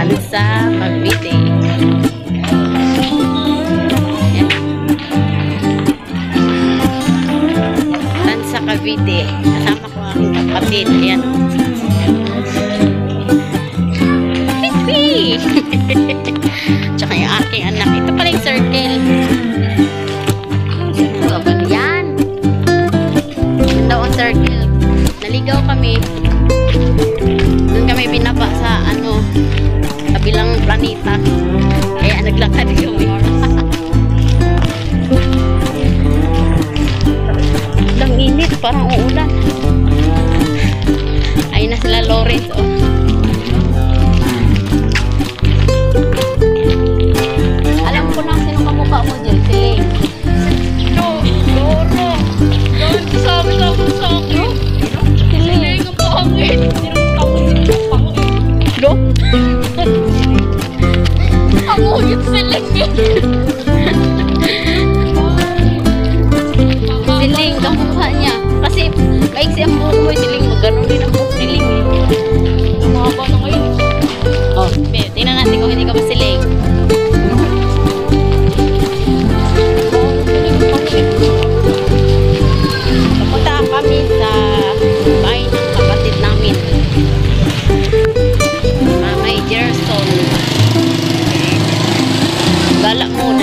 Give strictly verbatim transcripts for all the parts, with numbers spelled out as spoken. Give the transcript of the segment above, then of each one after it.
Tansa Cavite. Ayan. Tansa Cavite. Kasama ko ang kapatid. Ayan. Pipi! Tsaka yung aking anak. Ito pala yung circle. Yan. Yan daw ang circle. Naligaw kami. Doon kami binaba sa ano, kabilang planeta. Kaya naglakad kami. Ang init, parang uulan. Ayun na sila Lawrence, oh. Alam ko na sino kamukha mo dyan, si Lane. No, Loro. Yan, sabi na ako sa akin. Si Lane. Hindi ka pangit. Sinutawin mo pangit. Do? Ang ulit sa lingit. Si Lane, kamukha niya. Kasi, maiksi ang buhok mo, si Lane. Magano'n din ang buhok ni Lane. Ang mga bata ngayon. Oh, tingnan natin kung hindi ka ba si Lane. Papunta kami sa bahay ng kapatid namin. Mamay Gerson. Gala muna.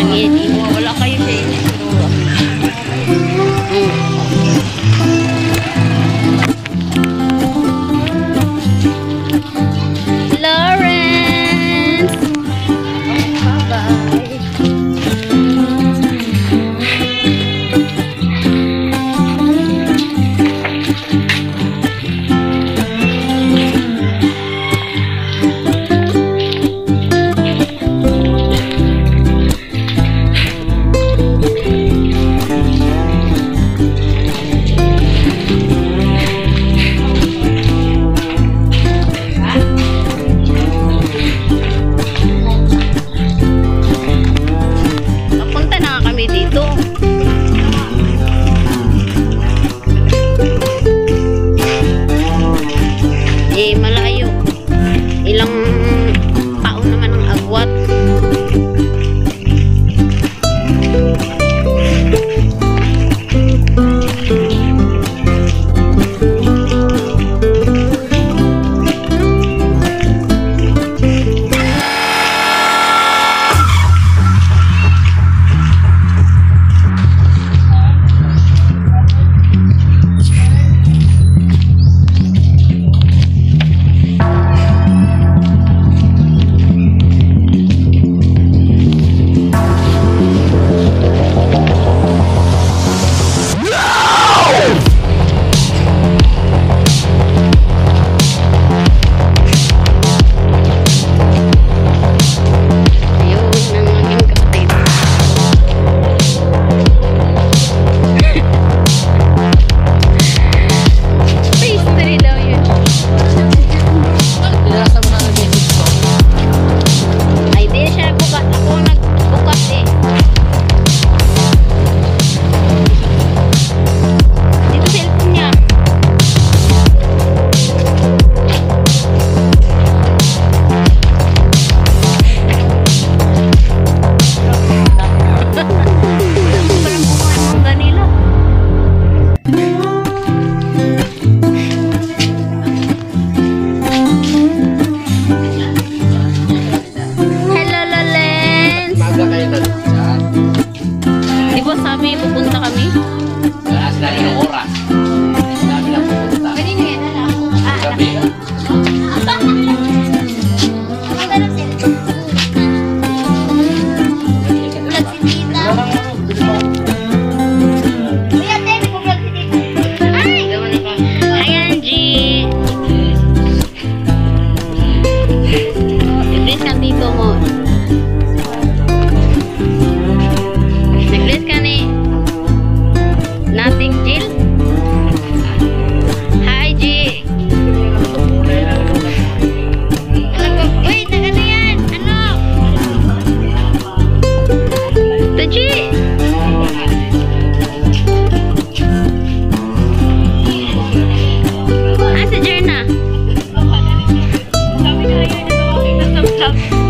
lang.